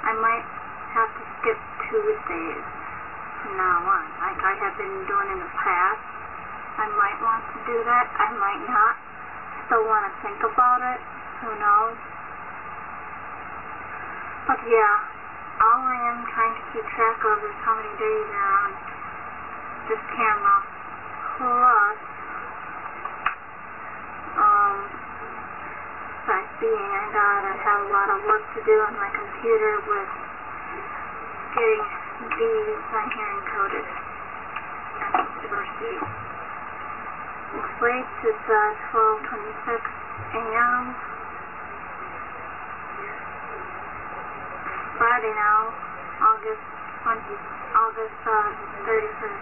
I might have to skip Tuesdays from now on, like I have been doing in the past. I might want to do that. I might not. Still want to think about it. Who knows? But yeah, all I am trying to keep track of is how many days are on this camera. Plus, besides being I gotta have a lot of work to do on my computer with getting these on here encoded at the university. Looks late, it's 12:26 a.m. Friday now, August 31st.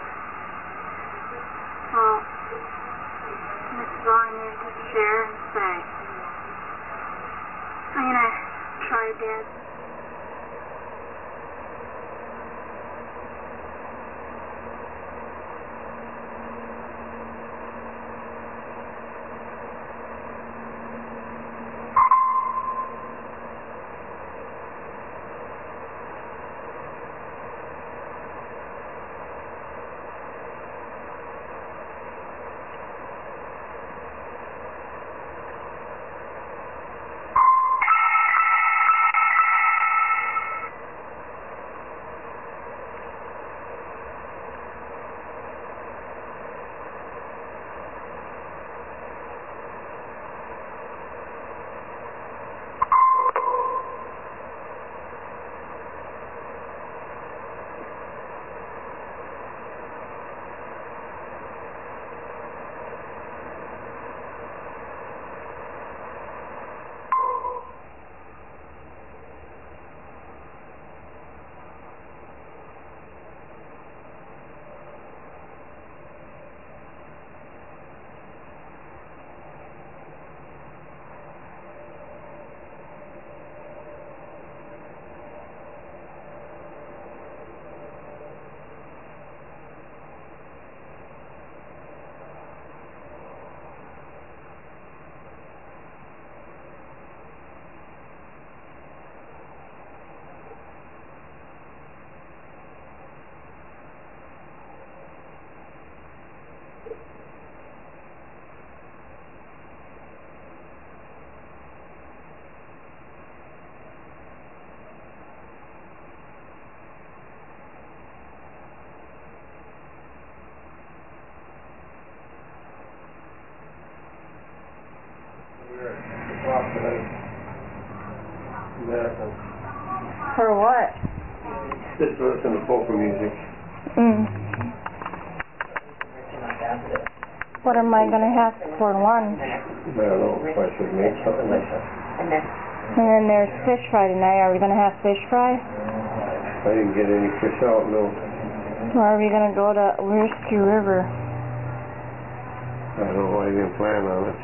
So, this is all I need to share and say. I'm gonna try again. For what? Just to listen to polka music. What am I gonna have for lunch? I don't know if I should make something like that. And then there's fish fry tonight. Are we gonna have fish fry? I didn't get any fish out, no. Or are we gonna go to Whiskey River? I don't know, I didn't plan on it.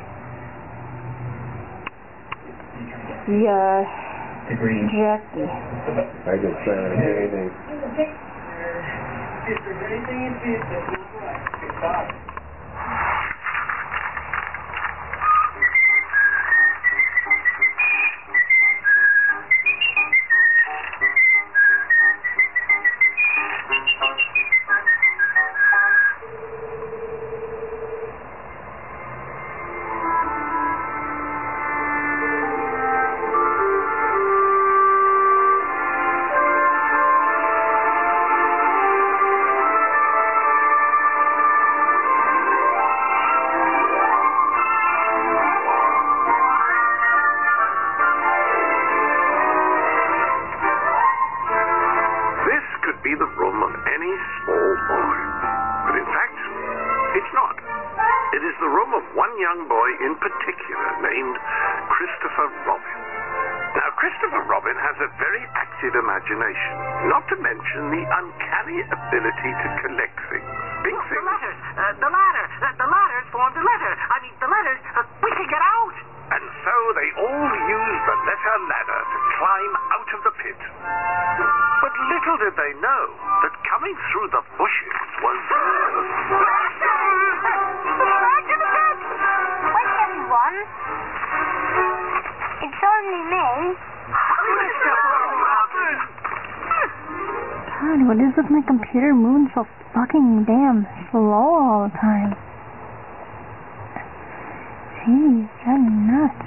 Yeah. Jackie. I didn't plan on anything. If there's anything you see that's not right, stop. Be the room of any small boy. But in fact, it's not. It is the room of one young boy in particular named Christopher Robin. Now, Christopher Robin has a very active imagination, not to mention the uncanny ability to collect things. Big things. The ladders formed a letter. I mean, the letters, we can get out. And so they all used the letter ladder to climb out of the pit. But little did they know that coming through the bushes was... Back to the pit! Wait, everyone. It's only me. Christopher Robin! God, what is with my computer moving so fucking damn slow all the time? Jeez, driving me nuts.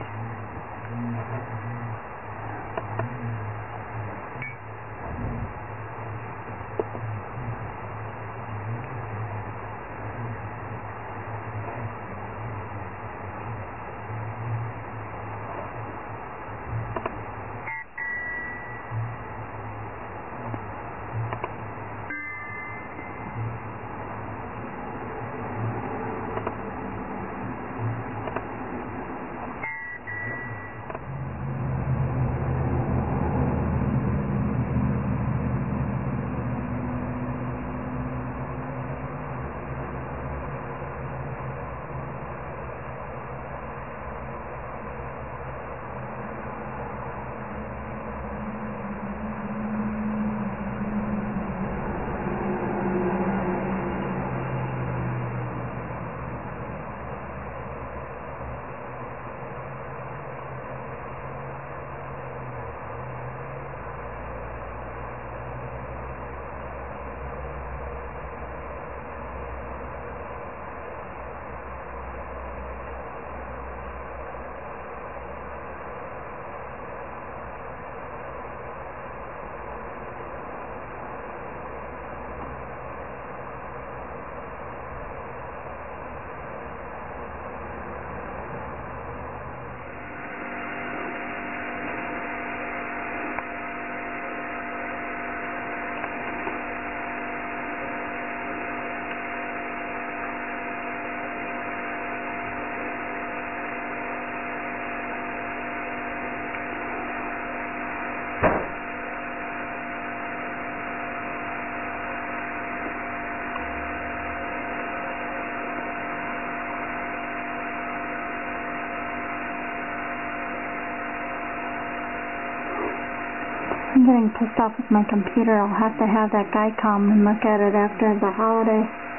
I'm getting pissed off with my computer. I'll have to have that guy come and look at it after the holiday.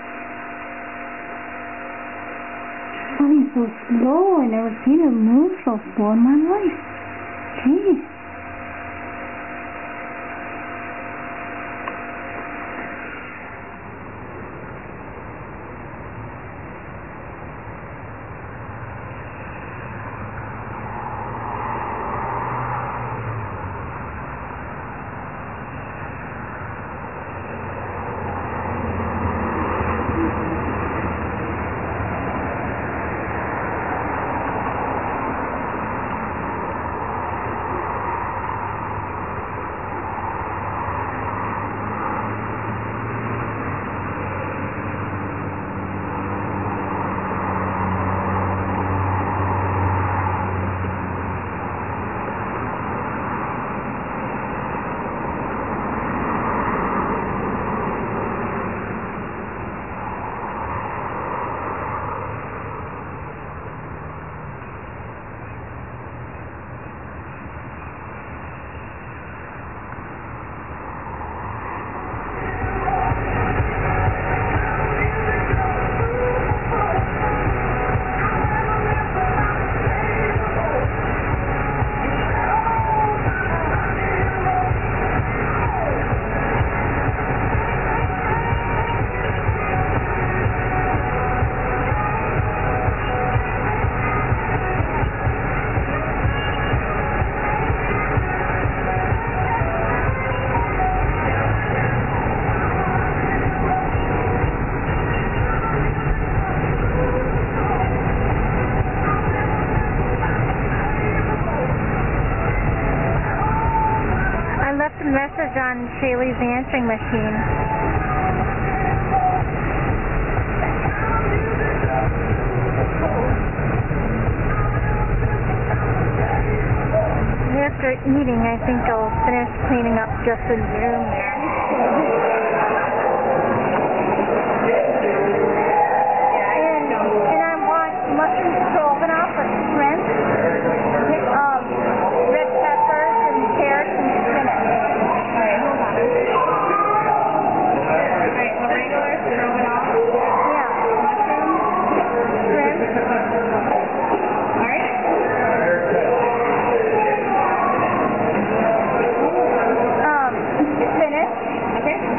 It's running so slow. I never seen it move so slow in my life. Jeez. Message on Shaylee's answering machine. After eating, I think I'll finish cleaning up Justin's room there. And I want mushroom stroganoff with shrimp, red peppers, and carrots and spinach. Alright, hold on. Alright, the regular stroganoff? Yeah. Mushroom, shrimp. Alright. Spinach. Okay.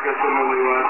definitely was.